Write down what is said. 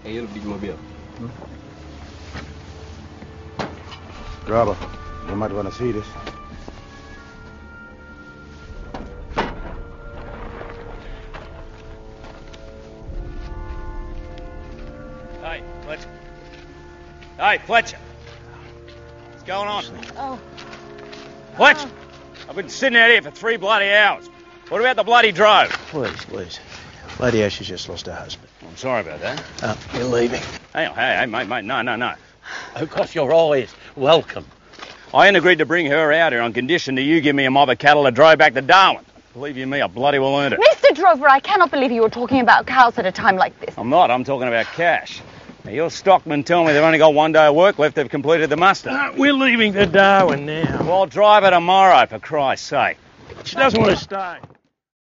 Saya lebih di mobil. Driver, you might want to see this. Hey, Fletcher. Hey, Fletcher. What's going on? Oh. Fletcher, I've been sitting out here for 3 bloody hours. What about the bloody drove? Please. Lady Ashley's just lost her husband. I'm sorry about that. You're leaving. Hey, mate, no. Of course, you're always welcome. I ain't agreed to bring her out here on condition that you give me a mob of cattle to drive back to Darwin. Believe you me, I bloody well earned it. Mr. Drover, I cannot believe you were talking about cows at a time like this. I'm not, I'm talking about cash. Now, your stockmen tell me they've only got 1 day of work left, they've completed the muster. We're leaving for Darwin now. Well, I'll drive her tomorrow, for Christ's sake. She doesn't want to stay.